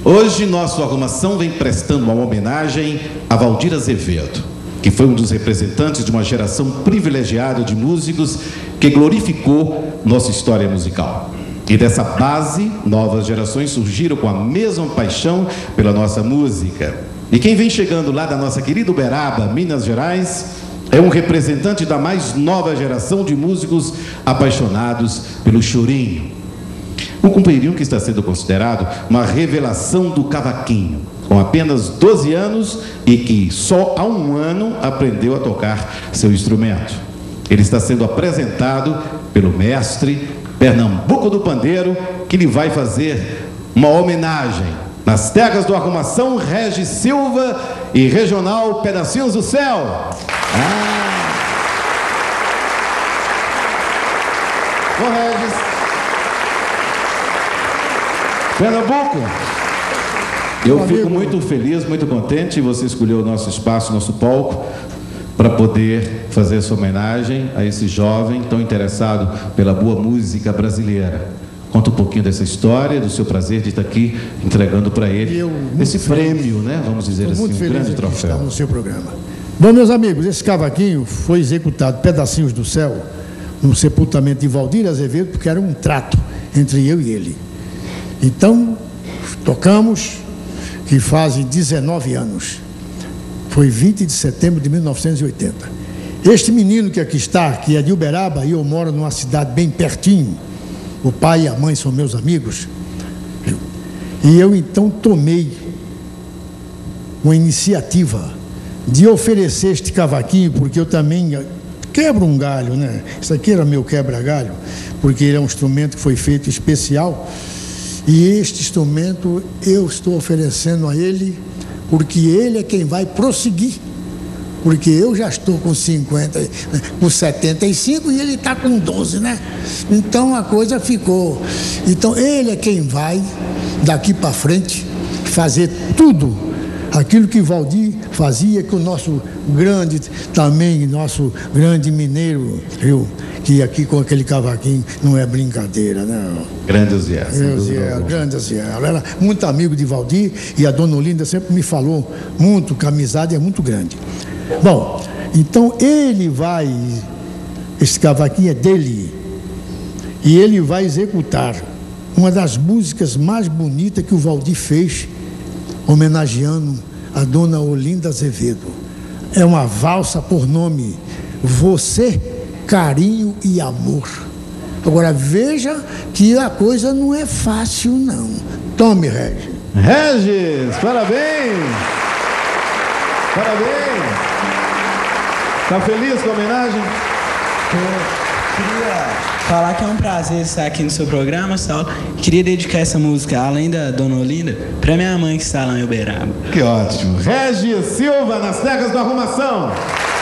Hoje, nossa arrumação vem prestando uma homenagem a Valdir Azevedo, que foi um dos representantes de uma geração privilegiada de músicos que glorificou nossa história musical. E dessa base, novas gerações surgiram com a mesma paixão pela nossa música. E quem vem chegando lá da nossa querida Uberaba, Minas Gerais, é um representante da mais nova geração de músicos apaixonados pelo chorinho. Um companheirinho que está sendo considerado uma revelação do cavaquinho, com apenas 12 anos e que só há um ano aprendeu a tocar seu instrumento. Ele está sendo apresentado pelo mestre Pernambuco do Pandeiro, que lhe vai fazer uma homenagem nas terras do Arrumação, Regis Silva e Regional Pedacinhos do Céu. Ô Regis, Pernambuco, eu fico muito feliz, muito contente. Você escolheu o nosso espaço, nosso palco, para poder fazer essa homenagem a esse jovem tão interessado pela boa música brasileira. Conta um pouquinho dessa história, do seu prazer de estar aqui entregando para ele esse prêmio, né? Vamos dizer assim, um grande troféu. Estar no seu programa. Bom, meus amigos, esse cavaquinho foi executado, Pedacinhos do Céu, no sepultamento de Valdir Azevedo, porque era um trato entre eu e ele. Então, tocamos, que fazem 19 anos. Foi 20 de setembro de 1980. Este menino que aqui está, que é de Uberaba, e eu moro numa cidade bem pertinho, o pai e a mãe são meus amigos, e eu então tomei uma iniciativa de oferecer este cavaquinho, porque eu também quebro um galho, né? Isso aqui era meu quebra-galho, porque ele é um instrumento que foi feito especial, e este instrumento eu estou oferecendo a ele, porque ele é quem vai prosseguir, porque eu já estou com 50, com 75 e ele está com 12, né? Então a coisa ficou. Então ele é quem vai, daqui para frente, fazer tudo aquilo que Valdir fazia, que o nosso grande, também, nosso grande mineiro, viu? Que aqui com aquele cavaquinho não é brincadeira, né? Grande Zé. Grande Zé. Ela era muito amigo de Valdir e a dona Olinda sempre me falou muito que a amizade é muito grande. Bom, então ele vai, esse cavaquinho é dele, e ele vai executar uma das músicas mais bonitas que o Valdir fez, homenageando a dona Olinda Azevedo. É uma valsa por nome Você, Carinho e Amor. Agora veja que a coisa não é fácil não. Tome, Regis. Regis, parabéns! Parabéns! Tá feliz com a homenagem? Queria falar que é um prazer estar aqui no seu programa, Saulo. Queria dedicar essa música, além da dona Olinda, para minha mãe que está lá em Uberaba. Que ótimo. Regis Silva, nas terras do Arrumação.